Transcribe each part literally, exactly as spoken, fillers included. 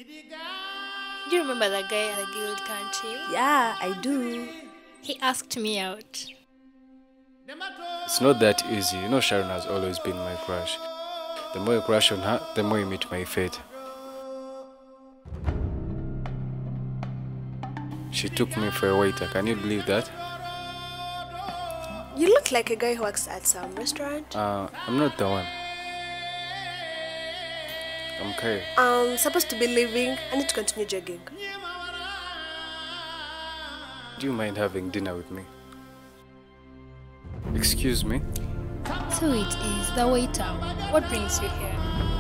Do you remember that guy at the guild, can't you? Yeah, I do. He asked me out. It's not that easy. You know Sharon has always been my crush. The more you crush on her, the more you meet my fate. She took me for a waiter. Can you believe that? You look like a guy who works at some restaurant. Uh, I'm not the one. I'm Kay. I'm supposed to be leaving. I need to continue jogging. Do you mind having dinner with me? Excuse me? So it is, the waiter. What brings you here?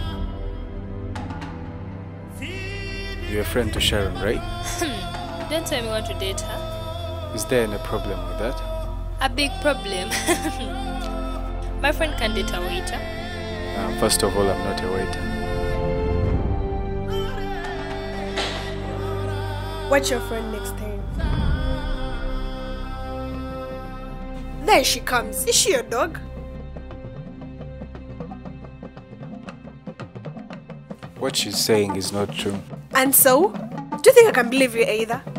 You're a friend to Sharon, right? Don't tell me you want to date her. Is there any problem with that? A big problem. My friend can date a waiter. Uh, first of all, I'm not a waiter. Watch your friend next time. There she comes. Is she your dog? What she's saying is not true. And so? Do you think I can believe you either?